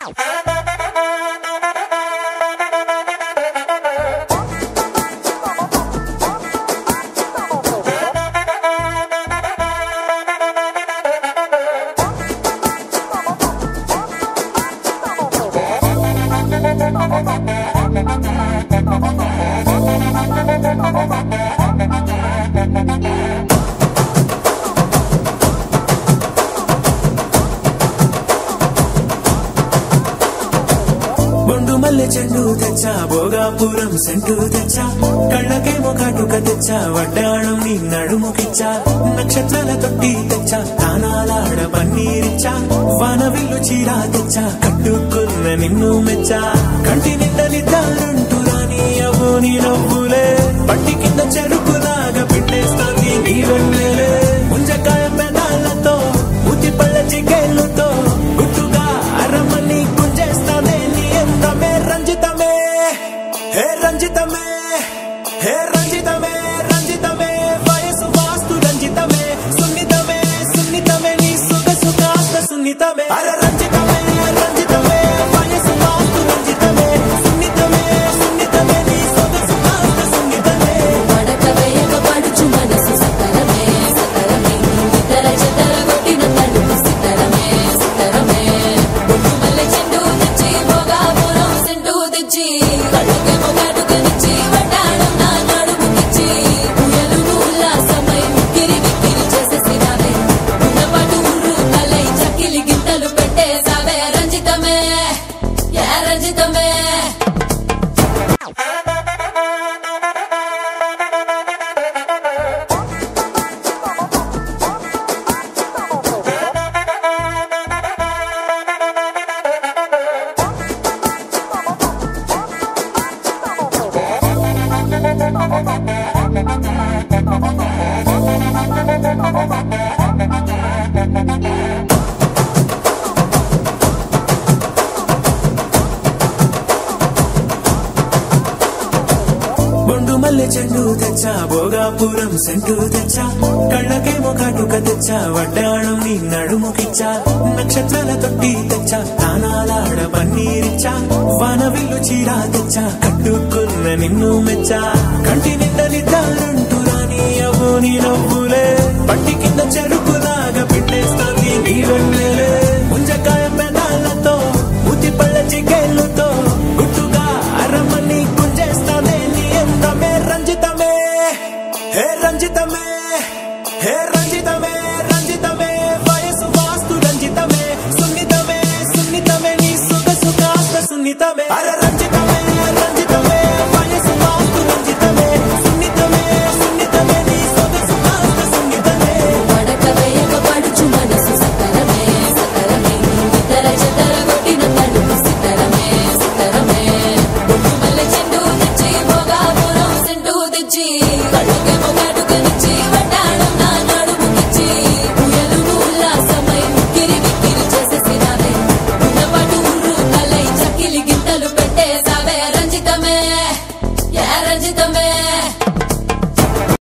మల్లె చెండు తెచ్చా భోగాపురం సెంటు తెచ్చా కళ్ళకేమో కాటుక తెచ్చా వడ్డాణం నీ నడుముకిచ్చా నక్షత్రాల తొట్టి తెచ్చా తానాలాడ పన్నీరిచ్చా వానవిల్లు చీరా తెచ్చా కట్టుకున్న నిన్ను మెచ్చా కంటి నిండలిద్దారంటూ రాని అవు నీ నవ్వులే పట్టి కింద చెరుకులాగా పిండేస్తాంది నీ వెన్నెలే ముంజకాయ పెదాలతో మూతి పళ్ళ చికేళ్లతో గుట్టుగా అరమని గుంజేస్తానే నీ అందమే రంజితమే హే రంజితమే హే రంజితమే రంజితమే వయసు వాస్తు రంజితమే సున్నితమే సున్నితమే నీ సొగసు కాస్త సున్నితమే అరే రంజితమే రంజితమే వయసు వాస్తు రంజితమే సున్నితమే సున్నితమే నీ సొగసు కాస్త సున్నితమే పడకవేయక పడుచు మనసు సతరమే సతరమే ఇతర చెతర కొట్టిన తలుపు సితరమే సితరమే బొట్టు మల్లె చెండు తెచ్చి భోగాపురం సెంటు తెచ్చి కళ్ళకేమో కాటుకనిచ్చి వడ్డాణం నా నడుముకిచ్చి ఉయ్యలును ఉల్లాసమై మిక్కిరి మిక్కిరి చేసేసినావే ఉన్నపాటు ఉర్రు తలై చక్కిలి గింతలు పెట్టేసావే రంజితమే యా రంజితమే బొండు మల్లె చెండు తెచ్చా భోగాపురం సెంటు తెచ్చా కళ్ళకేమో కాటుక తెచ్చా వడ్డాణం నీ నడుముకిచ్చా నక్షత్రాల తొట్టి తెచ్చా తానాలాడ పన్నీరిచ్చా వానవిల్లు చీరా తెచ్చా కట్టుకున్న నిన్ను మెచ్చా కంటి నిండలిద్దారంటూ రాని అవు నీ నవ్వులే పట్టి కింద చెరుకులాగా పిండేస్తాంది నీ వెన్నెలే ముంజకాయ పెదాలతో మూతి పళ్ళ చికేళ్లతో గుట్టుగా అరమని గుంజేస్తానే నీ అందమే రంజితమే హే రంజితమే హే రంజితమే రంజితమే వయసు వాస్తు రంజితమే సున్నితమే సున్నితమే నీ సొగసు కాస్త సున్నితమే అరే